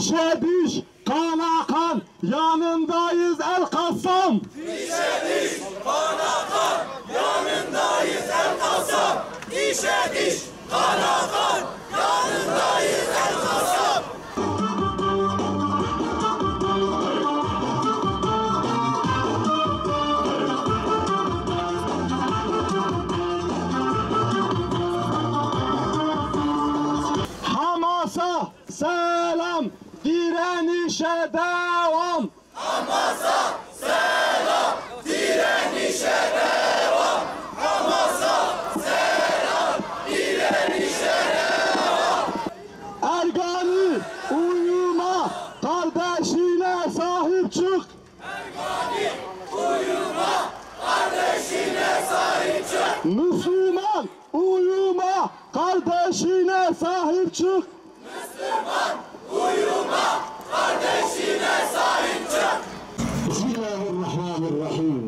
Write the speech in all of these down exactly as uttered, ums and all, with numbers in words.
Dişe diş, kana kan, yanındayız El-Kassam. Dişe diş, kana kan, yanındayız El-Kassam. Dişe diş, kana kan, yanındayız El-Kassam. Hamas'a selam, direnişe devam. Hamas'a selam, direnişe devam. Hamas'a selam, direnişe devam. Ergani uyuma, kardeşine sahip çık. Ergani uyuma, kardeşine sahip çık. Müslüman uyuma, kardeşine sahip çık. Müslüman uyuma, kardeşine sahip çık. Bismillahirrahmanirrahim.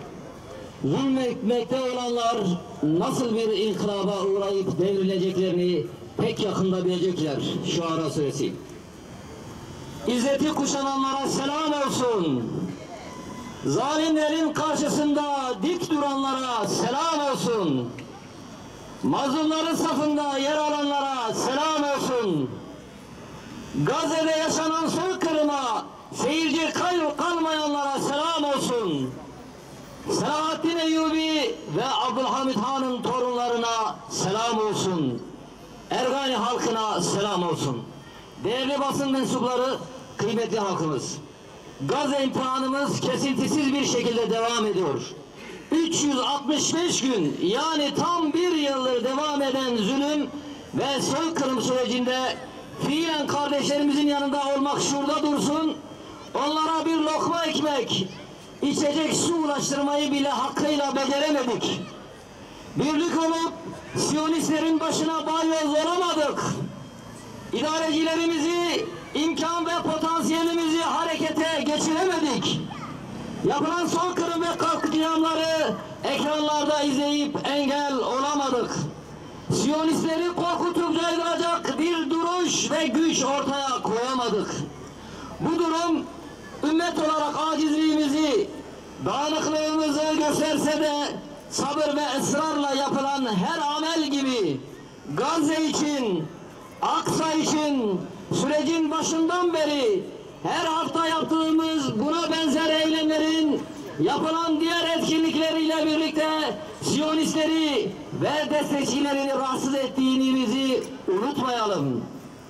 Zulmetmekte olanlar nasıl bir inkılaba uğrayıp devrileceklerini pek yakında bilecekler. Şuara suresi. İzzeti kuşananlara selam olsun. Zalimlerin karşısında dik duranlara selam olsun. Mazlumların safında yer alanlara selam olsun. Gazze'de yaşanan soykırıma seyirci kalmayanlara selam olsun. Selahaddin Eyyubi ve Abdülhamid Han'ın torunlarına selam olsun. Ergani halkına selam olsun. Değerli basın mensupları, kıymetli halkımız, Gazze imtihanımız kesintisiz bir şekilde devam ediyor. üç yüz altmış beş gün, yani tam bir yıldır devam eden zulüm ve soykırım sürecinde fiilen kardeşlerimizin yanında olmak şurada dursun, onlara bir lokma ekmek, içecek su ulaştırmayı bile hakkıyla beceremedik. Birlik olup Siyonistlerin başına balyoz olamadık. İdarecilerimizi, imkan ve potansiyelimizi harekete geçiremedik. Yapılan soykırım ve katliamları ekranlarda izleyip engel olamadık. Siyonistleri korkutup caydıracak bir duruş ve güç ortaya koyamadık. Bu durum ümmet olarak acizliğimizi, dağınıklığımızı gösterse de sabır ve ısrarla yapılan her amel gibi Gazze için, Aksa için sürecin başından beri her hafta yaptığımız buna benzer eylemlerin yapılan diğer etkinlikleriyle birlikte Siyonistleri ve destekçilerini rahatsız ettiğimizi unutmayalım.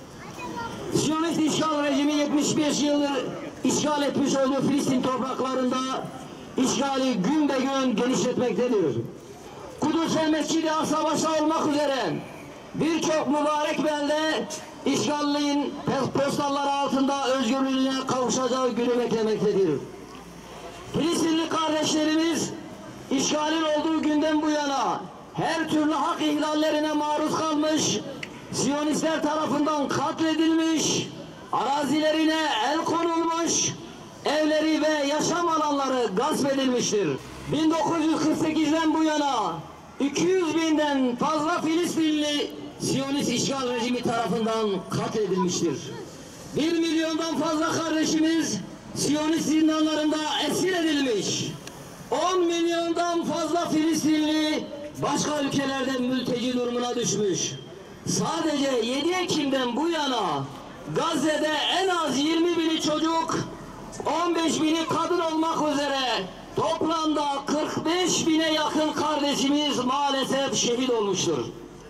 Siyonist işgal rejimi yetmiş beş yıldır işgal etmiş olduğu Filistin topraklarında işgali gün be gün genişletmektedir. Kudüs ve Mescid-i Aksa başta olmak üzere birçok mübarek belde işgalliğin postalları altında özgürlüğüne kavuşacağı günü beklemektedir. Filistinli kardeşlerimiz işgalin olduğu günden bu yana her türlü hak ihlallerine maruz kalmış, Siyonistler tarafından katledilmiş, arazilerine el konulmuş, evleri ve yaşam alanları gasp edilmiştir. bin dokuz yüz kırk sekizden bu yana iki yüz binden fazla Filistinli Siyonist işgal rejimi tarafından katledilmiştir. Bir milyondan fazla kardeşimiz Siyonist zindanlarında esir edilmiş. on milyondan fazla Filistinli başka ülkelerde mülteci durumuna düşmüş. Sadece yedi Ekim'den bu yana Gazze'de en az yirmi bini çocuk, on beş bini kadın olmak üzere toplamda kırk beş bine yakın kardeşimiz maalesef şehit olmuştur.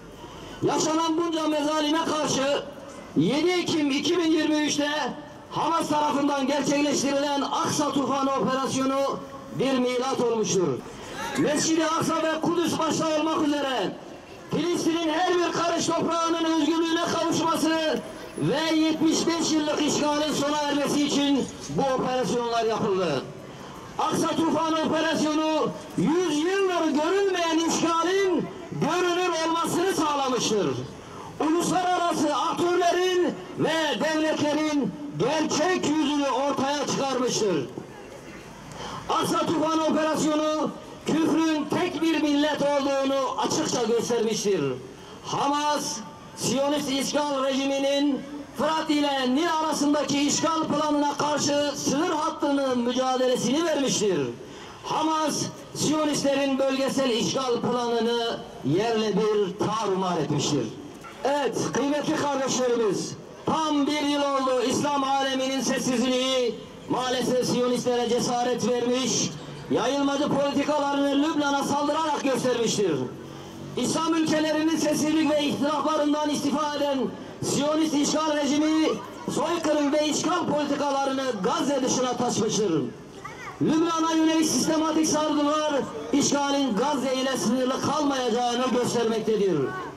Yaşanan bunca mezalime karşı yedi Ekim iki bin yirmi üç'te Hamas tarafından gerçekleştirilen Aksa Tufanı operasyonu bir milat olmuştur. Mescid-i Aksa ve Kudüs başta olmak üzere Filistin'in her bir karış toprağının özgürlüğüne kavuşması ve yetmiş beş yıllık işgalin sona ermesi için bu operasyonlar yapıldı. Aksa Tufanı operasyonu yüz yıldır görülmeyen işgalin görünür olmasını sağlamıştır. Uluslararası aktörlerin ve devletlerin gerçek yüzünü ortaya çıkarmıştır. Aksa Tufanı operasyonu küfrün tek bir millet olduğunu açıkça göstermiştir. Hamas, Siyonist işgal rejiminin Fırat ile Nil arasındaki işgal planına karşı sınır hattının mücadelesini vermiştir. Hamas, Siyonistlerin bölgesel işgal planını yerle bir tarumar etmiştir. Evet, kıymetli kardeşlerimiz, tam bir yıl oldu İslam aleminin sessizliği maalesef Siyonistlere cesaret vermiş, yayılmacı politikalarını Lübnan'a saldırarak göstermiştir. İslam ülkelerinin sessizlik ve ihtilaflarından istifade eden Siyonist işgal rejimi soykırım ve işgal politikalarını Gazze dışına taşmıştır. Lübnan'a yönelik sistematik saldırılar işgalin Gazze ile sınırlı kalmayacağını göstermektedir.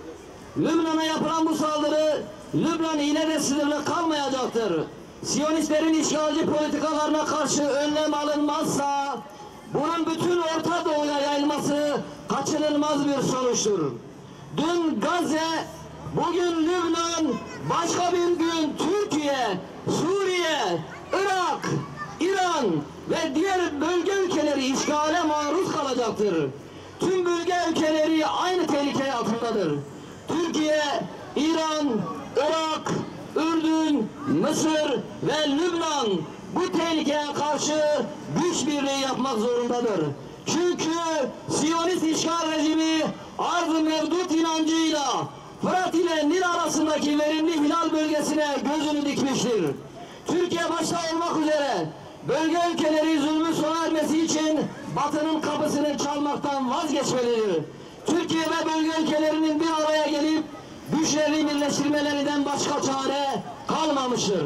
Lübnan'a yapılan bu saldırı Lübnan ile de sınırlı kalmayacaktır. Siyonistlerin işgalci politikalarına karşı önlem alınmazsa bunun bütün Orta Doğu'ya yayılması kaçınılmaz bir sonuçtur. Dün Gazze, bugün Lübnan, başka bir gün Türkiye, Suriye, Irak, İran ve diğer bölge ülkeleri işgale maruz kalacaktır. Tüm bölge ülkeleri aynı tehlike altındadır. Türkiye, İran, Irak, Ürdün, Mısır ve Lübnan bu tehlikeye karşı güç birliği yapmak zorundadır. Çünkü Siyonist işgal rejimi arz-ı mevdut inancıyla Fırat ile Nil arasındaki verimli hilal bölgesine gözünü dikmiştir. Türkiye başta olmak üzere bölge ülkeleri zulmün sona ermesi için Batı'nın kapısını çalmaktan vazgeçmelidir. Türkiye ve bölge ülkelerinin bir araya gelip güçlerini birleştirmelerinden başka çare kalmamıştır.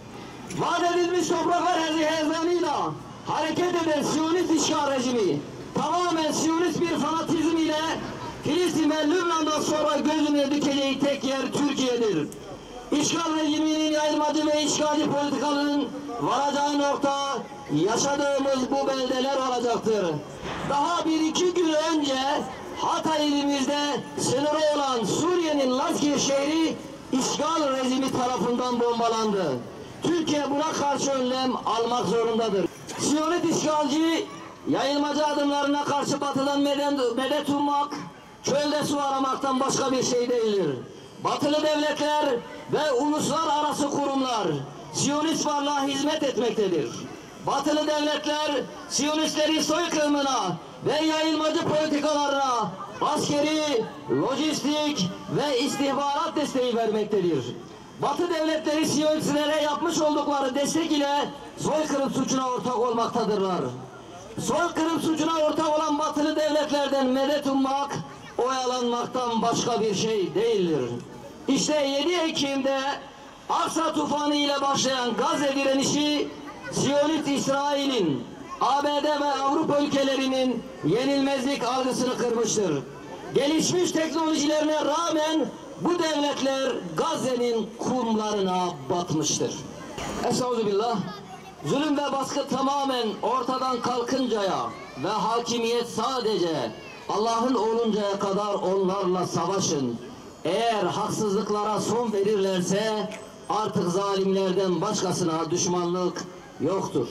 Vaat edilmiş topraklar hezeyanıyla hareket eden Siyonist işgal rejimi tamamen Siyonist bir fanatizm ile Filistin ve Lübnan'dan sonra gözüne dikeceği tek yer Türkiye'dir. İşgal rejiminin yayılmacı ve işgalci politikalarının varacağı nokta yaşadığımız bu beldeler olacaktır. Daha bir iki gün önce Hatay ilimizde sınırı olan Suriye'nin Lazkiye şehri işgal rejimi tarafından bombalandı. Türkiye buna karşı önlem almak zorundadır. Siyonist işgalci yayılmacı adımlarına karşı Batı'dan medet, medet ummak, çölde su aramaktan başka bir şey değildir. Batılı devletler ve uluslararası kurumlar Siyonist varlığa hizmet etmektedir. Batılı devletler Siyonistlerin soykırımına ve yayılmacı politikalarına askeri, lojistik ve istihbarat desteği vermektedir. Batı devletleri Siyonistlere yapmış oldukları destek ile soykırım suçuna ortak olmaktadırlar. Soykırım suçuna ortak olan batılı devletlerden medet ummak, oyalanmaktan başka bir şey değildir. İşte yedi Ekim'de Aksa tufanı ile başlayan Gazze direnişi Siyonist İsrail'in, A B D ve Avrupa ülkelerinin yenilmezlik algısını kırmıştır. Gelişmiş teknolojilerine rağmen bu devletler Gazze'nin kumlarına batmıştır. Estağfirullah. Zulüm ve baskı tamamen ortadan kalkıncaya ve hakimiyet sadece Allah'ın oluncaya kadar onlarla savaşın. Eğer haksızlıklara son verirlerse artık zalimlerden başkasına düşmanlık yoktur.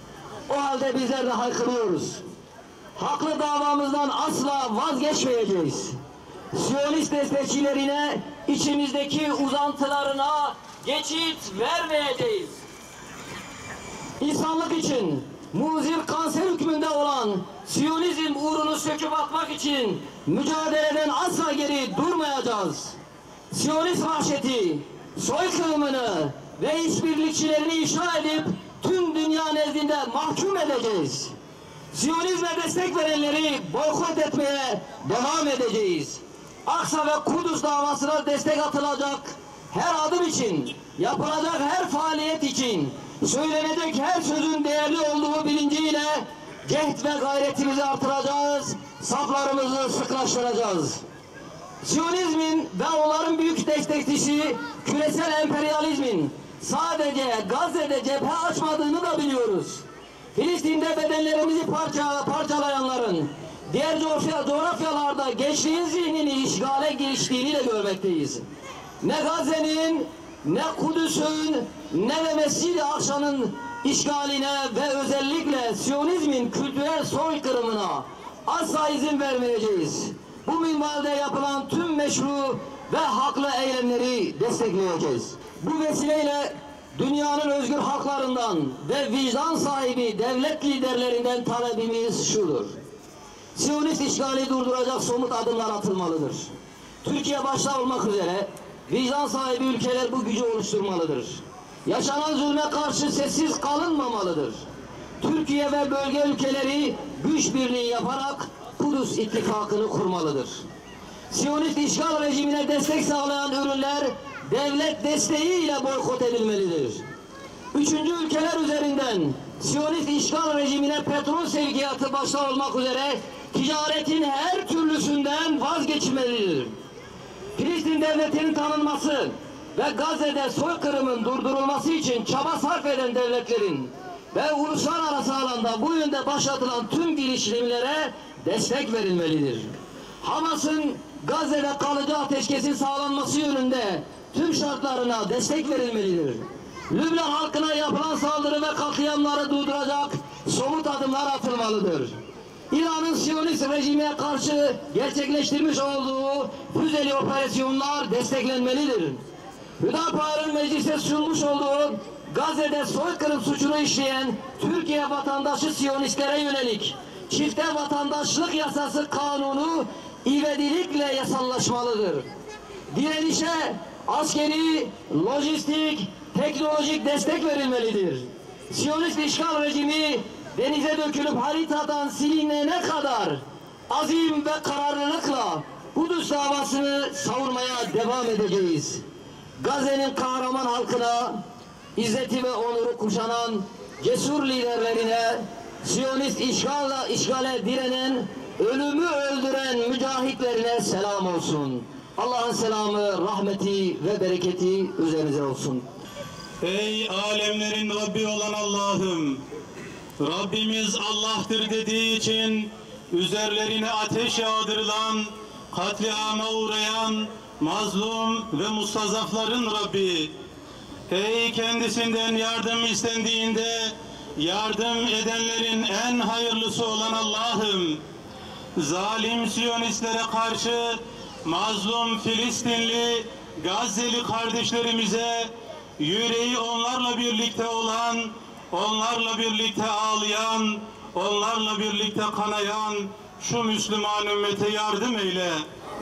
O halde bizler de haykırıyoruz. Haklı davamızdan asla vazgeçmeyeceğiz. Siyonist destekçilerine, içimizdeki uzantılarına geçit vermeyeceğiz. İnsanlık için muzir kanser hükmünde olan Siyonizm uğrunu söküp atmak için mücadeleden asla geri durmayacağız. Siyonist vahşeti, soykırımını ve işbirlikçilerini ifşa edip tüm dünya nezdinde mahkum edeceğiz. Siyonizme destek verenleri boykot etmeye devam edeceğiz. Aksa ve Kudüs davasına destek atılacak her adım için, yapılacak her faaliyet için, söylenecek her sözün değerli olduğu bilinciyle cehd ve gayretimizi artıracağız, saflarımızı sıklaştıracağız. Siyonizmin ve onların büyük destekçisi küresel emperyalizmin sadece Gazze'de cephe açmadığını da biliyoruz. Filistin'de bedenlerimizi parça, parçalayanların diğer coğrafyalarda gençliğin zihnini işgale giriştiğini de görmekteyiz. Ne Gazze'nin, ne Kudüs'ün, ne de Mescid-i Akşa'nın işgaline ve özellikle Siyonizmin kültürel soykırımına asla izin vermeyeceğiz. Bu minvalde yapılan tüm meşru ve haklı eylemleri destekleyeceğiz. Bu vesileyle dünyanın özgür halklarından ve vicdan sahibi devlet liderlerinden talebimiz şudur: Siyonist işgali durduracak somut adımlar atılmalıdır. Türkiye başta olmak üzere vicdan sahibi ülkeler bu gücü oluşturmalıdır. Yaşanan zulme karşı sessiz kalınmamalıdır. Türkiye ve bölge ülkeleri güç birliği yaparak Kudüs ittifakını kurmalıdır. Siyonist işgal rejimine destek sağlayan ürünler devlet desteğiyle boykot edilmelidir. Üçüncü ülkeler üzerinden Siyonist işgal rejimine petrol sevkiyatı başta olmak üzere ticaretin her türlüsünden vazgeçilmelidir. Filistin devletinin tanınması ve Gazze'de soykırımın durdurulması için çaba sarf eden devletlerin ve uluslararası alanda bu yönde başlatılan tüm girişimlere destek verilmelidir. Hamas'ın Gazze'de kalıcı ateşkesin sağlanması yönünde tüm şartlarına destek verilmelidir. Lübnan halkına yapılan saldırı ve katliamları durduracak somut adımlar atılmalıdır. İran'ın Siyonist rejime karşı gerçekleştirmiş olduğu füzeli operasyonlar desteklenmelidir. Hüdapar'ın meclise sunmuş olduğu Gazze'de soykırım suçunu işleyen Türkiye vatandaşı Siyonistlere yönelik çifte vatandaşlık yasası kanunu ivedilikle yasallaşmalıdır. Direnişe askeri, lojistik, teknolojik destek verilmelidir. Siyonist işgal rejimi denize dökülüp haritadan silinene kadar azim ve kararlılıkla Kudüs davasını savunmaya devam edeceğiz. Gazze'nin kahraman halkına, izzeti ve onuru kuşanan cesur liderlerine, Siyonist işgalla, işgale direnen, ölümü öldüren mücahitlerine selam olsun. Allah'ın selamı, rahmeti ve bereketi üzerinize olsun. Ey alemlerin Rabbi olan Allah'ım! Rabbimiz Allah'tır dediği için üzerlerine ateş yağdırılan, katliama uğrayan mazlum ve mustazafların Rabbi! Ey kendisinden yardım istendiğinde yardım edenlerin en hayırlısı olan Allah'ım! Zalim Siyonistlere karşı mazlum Filistinli, Gazze'li kardeşlerimize yüreği onlarla birlikte olan, onlarla birlikte ağlayan, onlarla birlikte kanayan şu Müslüman ümmete yardım eyle.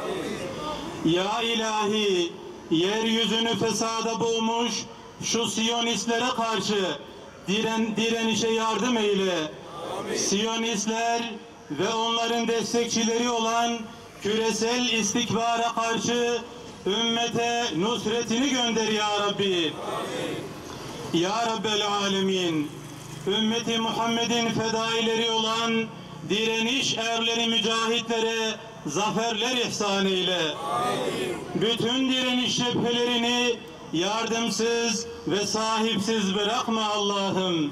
Ya ilahi, yeryüzünü fesada boğmuş şu Siyonistlere karşı diren, direnişe yardım eyle. Siyonistler ve onların destekçileri olan küresel istikbara karşı ümmete nusretini gönder ya Rabbi. Ya Rabbel Alemin, ümmeti Muhammed'in fedaileri olan direniş erleri mücahitlere zaferler ihsan eyle. Bütün direniş cephelerini yardımsız ve sahipsiz bırakma Allah'ım.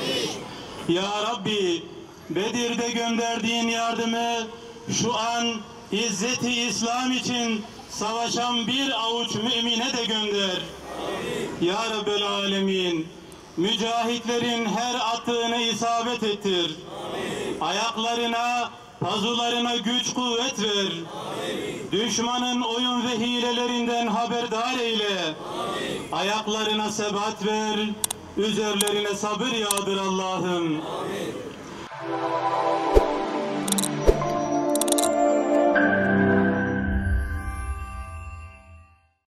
Ya Rabbi, Bedir'de gönderdiğin yardımı şu an İzzeti İslam için savaşan bir avuç mümine de gönder. Ya Rabbel Alemin, mücahitlerin her attığını isabet ettir. Ayaklarına, pazularına güç kuvvet ver. Düşmanın oyun ve hilelerinden haberdar eyle. Ayaklarına sebat ver, üzerlerine sabır yağdır Allah'ım.